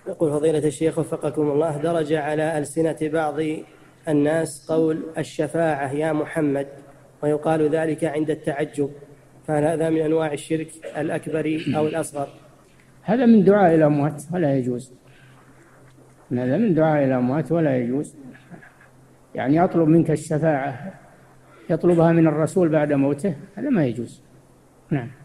يقول فضيلة الشيخ وفقكم الله، درج على ألسنة بعض الناس قول الشفاعة يا محمد، ويقال ذلك عند التعجب، فهل هذا من أنواع الشرك الأكبر أو الأصغر؟ هذا من دعاء الأموات ولا يجوز. هذا من دعاء الأموات ولا يجوز. يعني يطلب منك الشفاعة، يطلبها من الرسول بعد موته، هذا ما يجوز. نعم.